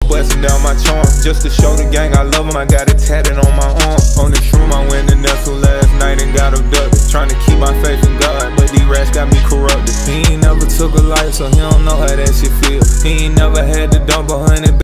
busting down my charm. Just to show the gang I love them, I got it tatted on my arm. On the shroom, I went to Nestle last night and got abducted. Trying to keep my faith in God, but these rats got me corrupted. He ain't never took a life, so he don't know how that shit feel. He ain't never had to dump 100